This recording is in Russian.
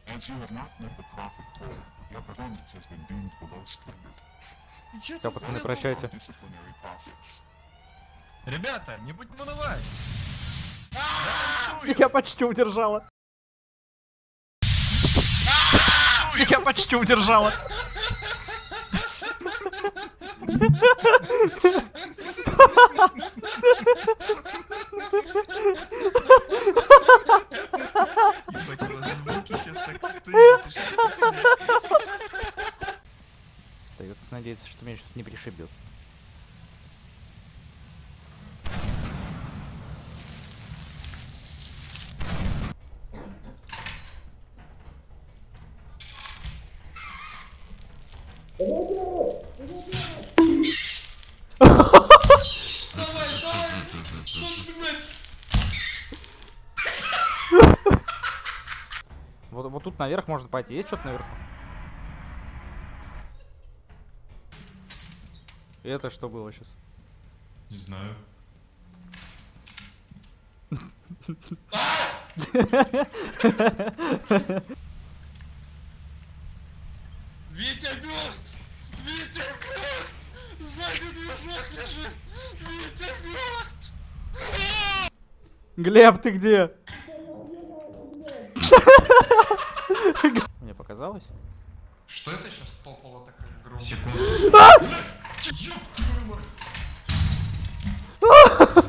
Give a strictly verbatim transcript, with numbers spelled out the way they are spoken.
Все, пацаны, прощайте. Ребята, не будем унывать. Я почти удержала. Я почти удержала. Ебать, у вас звуки сейчас так кто-нибудь пишет. Остается надеяться, что меня сейчас не пришибет. Вот, вот тут наверх можно пойти. Есть что-то наверху? И это что было сейчас? Не знаю. Витя мертв! Витя мертв! Сзади движок лежит! Витя мертв! Глеб, ты где? Мне показалось? Что это сейчас топало такая громко? Секунду.